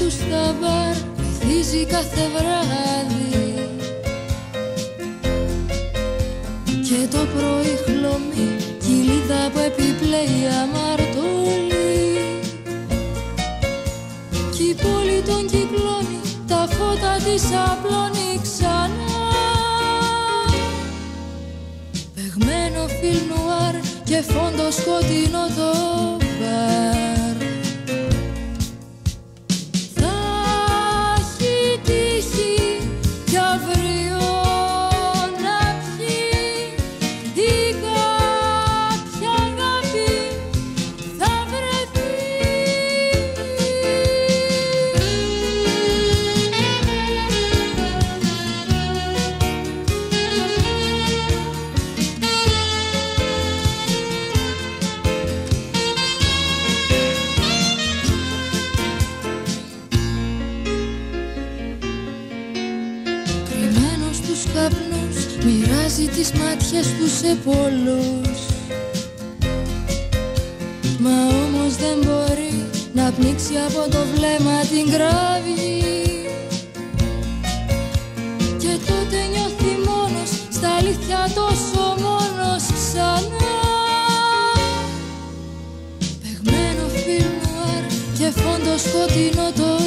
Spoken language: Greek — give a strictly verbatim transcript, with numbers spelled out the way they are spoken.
του στα μπαρ βυθίζει κάθε βράδυ και το πρωί χλωμή κοιλίδα που επιπλέει αμαρτωλή κι η πόλη τον κυκλώνει, τα φώτα της απλώνει ξανά. Παιγμένο φιλ νουάρ και φόντο σκοτεινό το μπαρ. Θα έχει τύχει κι αύριο να πιει ή κάποια αγάπη θα βρεθεί. Κρυμμένος στους καπνούς μοιράζει τις ματιές του σε πολλούς, μα όμως δεν μπορεί να πνίξει από το βλέμμα την κραυγή και τότε νιώθει μόνος, στα αλήθεια τόσο μόνος ξανά. Παιγμένο φιλ νουάρ και φόντο σκοτεινό το